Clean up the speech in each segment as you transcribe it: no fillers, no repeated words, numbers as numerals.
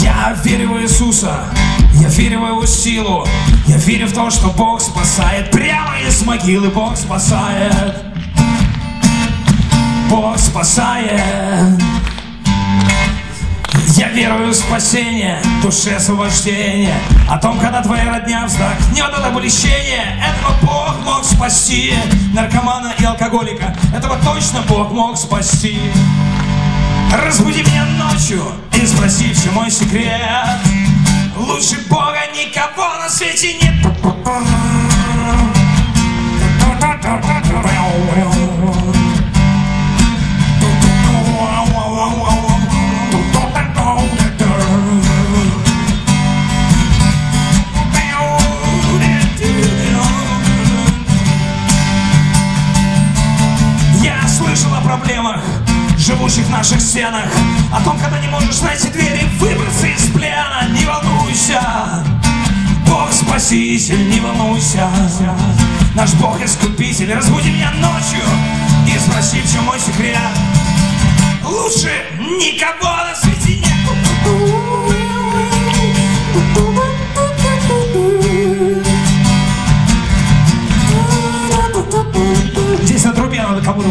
Я верю в Иисуса, я верю в Его силу, я верю в то, что Бог спасает. Прямо из могилы Бог спасает. Бог спасает. Я верую в спасение, душе освобождение, о том, когда твоя родня вздохнет от облегчения. Этого Бог мог спасти, наркомана и алкоголика. Этого точно Бог мог спасти. Разбуди меня ночью и спроси, в чем мой секрет. Лучше Бога никого на свете нет. Я слышал о проблемах, живущих в наших стенах, о том, когда не можешь найти двери, выбраться из плена. Не волнуйся, Бог спаситель, не волнуйся. Наш Бог искупитель. Разбуди меня ночью и спроси, в чем мой секрет. Лучше никого на свете нет. Здесь на трубе надо кому-то.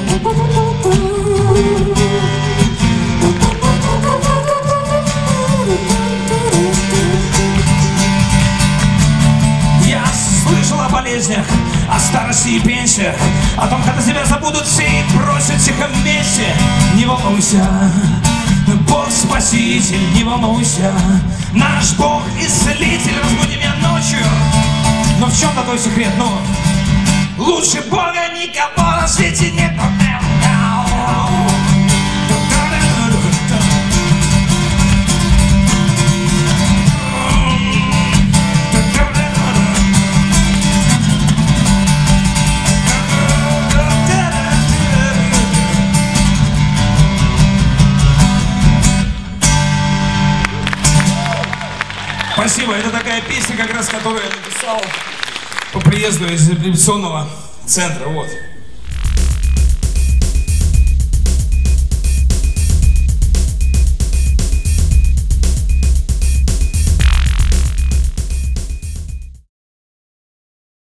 Я слышал о болезнях, о старости и пенсиях, о том, когда тебя забудут все и бросят в тихом месте. Не волнуйся, Бог спаситель, не волнуйся. Наш Бог исцелитель. Разбуди меня ночью. Но в чем такой секрет? Ну, лучше Бога никого на свете нет. Спасибо. Это такая песня, как раз, которую я написал по приезду из репетиционного центра. Вот.